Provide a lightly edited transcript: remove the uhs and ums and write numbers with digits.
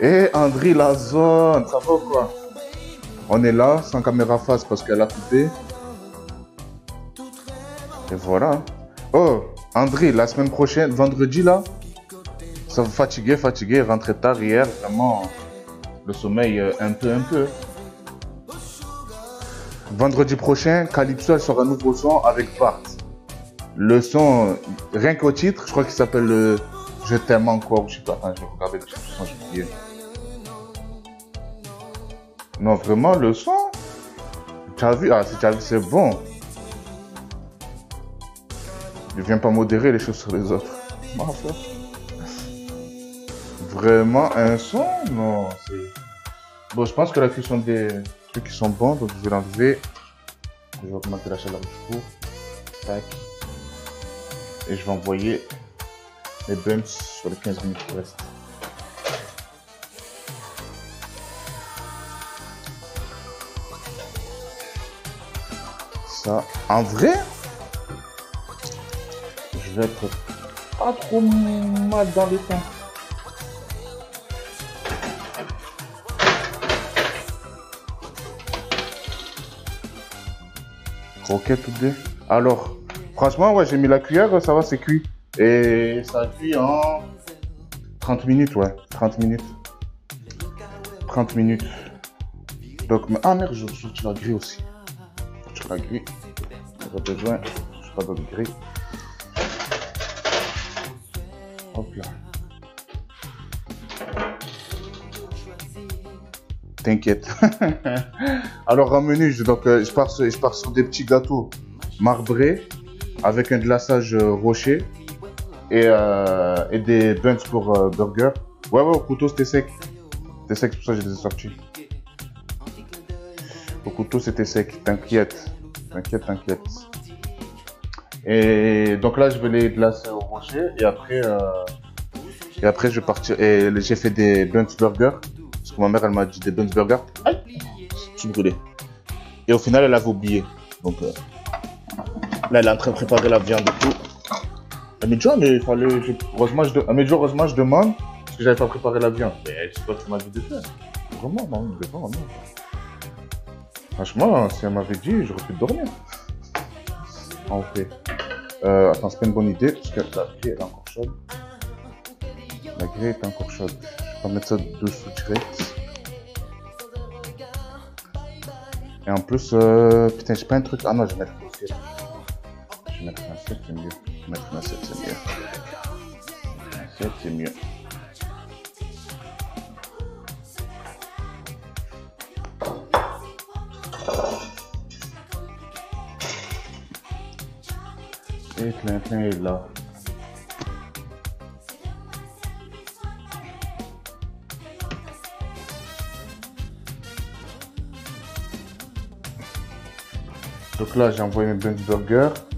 Eh, André, la zone, ça va ou quoi? On est là, sans caméra face parce qu'elle a coupé. Et voilà. Oh, André, la semaine prochaine, vendredi là, ça vous fatigué, rentré tard hier, vraiment, le sommeil un peu. Vendredi prochain, Calypso, elle sort un nouveau son avec Bart. Le son, rien qu'au titre, je crois qu'il s'appelle le Je t'aime encore, je sais pas, attends, je vais regarder le titre du son, j'ai oublié. Non, vraiment, le son, tu as vu? Ah, si tu as vu, c'est bon. Ne viens pas modérer les choses sur les autres. Enfin. Vraiment, un son? Non, c'est... Bon, je pense que la cuisson des trucs qui sont bons, donc je vais l'enlever. Je vais augmenter la chaleur du four. Tac. Et je vais envoyer les buns sur les 15 minutes qui restent. Ça, en vrai, je vais être pas trop mal dans les temps. Croquettes toutes deux. Alors, franchement, ouais, j'ai mis la cuillère, ça va, c'est cuit. Et ça cuit en 30 minutes, ouais. 30 minutes. 30 minutes. Donc, ah merde, je la grille aussi. Je la grille. J'ai besoin. Je pas d'autre grille. Hop là. T'inquiète. Alors, en menu, donc, je pars sur des petits gâteaux marbrés avec un glaçage rocher et des buns pour burger. Ouais, au couteau, c'était sec. C'était sec, c'est pour ça que je les ai sortis. Au couteau, c'était sec. T'inquiète. Et donc là, je vais les glacer au rocher et après, je vais partir. Et j'ai fait des buns burger. Parce que ma mère, elle m'a dit des buns burger. Aïe, je suis brûlé. Et au final, elle avait oublié. Donc là, elle est en train de préparer la viande et tout. Elle m'a dit, ah, mais il fallait. Heureusement, je demande. Parce que j'avais pas préparé la viande. Mais c'est toi qui m'as dit de faire. Vraiment, non, non. Franchement, si elle m'avait dit, j'aurais pu dormir. En fait. Attends, c'est pas une bonne idée. Parce que la grille, elle est encore chaude. La grille est encore chaude. Je vais mettre ça dessous direct. Et en plus, putain, j'ai pas un truc. Ah non, je vais mettre une assiette. Je vais mettre une assiette, c'est mieux. Mettre une assiette, c'est mieux. Une assiette, c'est mieux. Et plein est là. Donc là, j'ai envoyé mes buns burger.